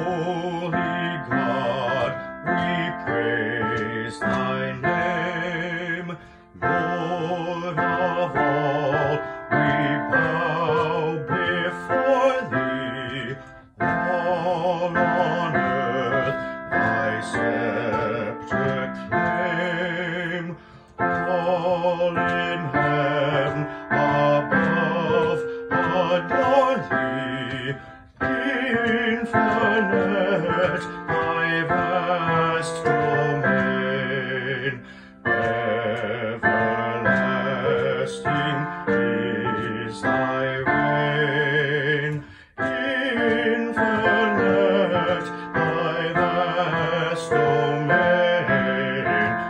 Holy God, we praise thy name. Lord of all, we bow before thee. All on earth thy scepter claim. All in heaven above adore thee. Infinite thy vast domain, everlasting is thy reign. Infinite thy vast domain,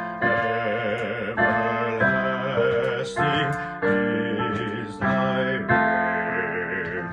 everlasting is thy reign.